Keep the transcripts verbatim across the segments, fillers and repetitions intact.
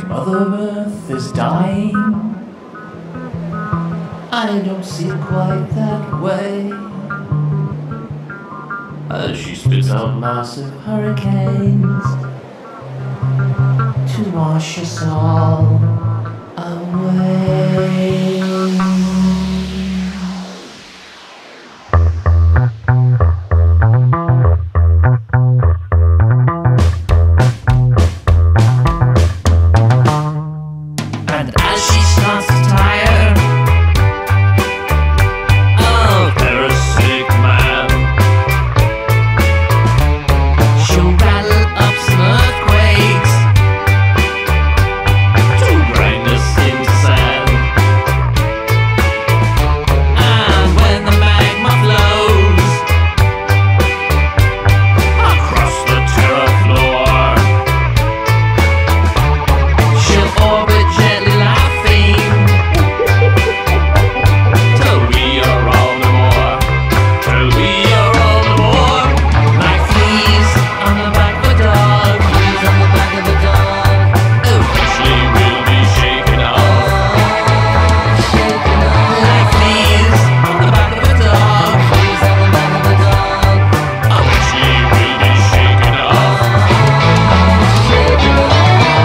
Mother Earth is dying. I don't see it quite that way, as she spits out massive hurricanes to wash us all away. And as she starts to tire of parasitic man, she'll rattle up some earthquakes to grind us into sand. And when the magma flows across the terra floor, she'll orbit gently laughing till we are all no more, till we are all no more. Like fleas on the back of a dog, fleas on the back of a dog. Eventually we'll be shaken off, shaken off. Like fleas on the back of a dog, fleas on the back of a dog. Eventually we'll be shaken off, shaken off.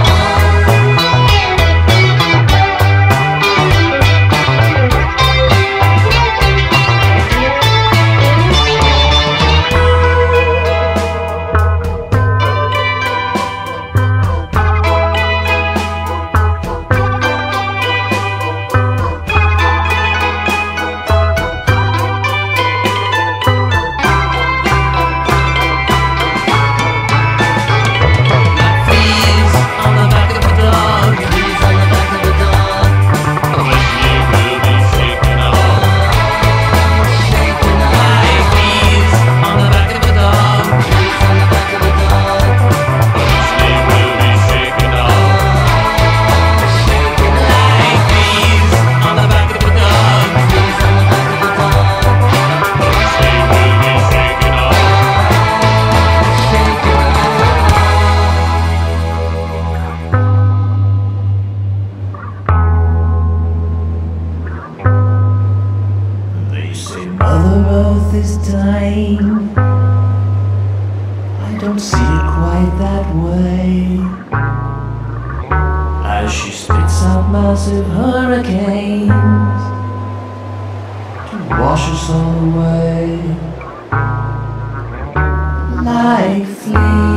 Fleas on the back of a dog, fleas on the back of a dog. Eventually we'll be shaken off, shaken off. Like fleas on the back of a dog, fleas on the back of a dog. Eventually we'll be shaken off, shaken off. Like fleas on the back of a dog, fleas on the back of a dog. Eventually we'll be shaken off, shaken off. They say Mother Earth is dying. I don't see it quite that way, as she spits out massive hurricanes to wash us all away. Like fleas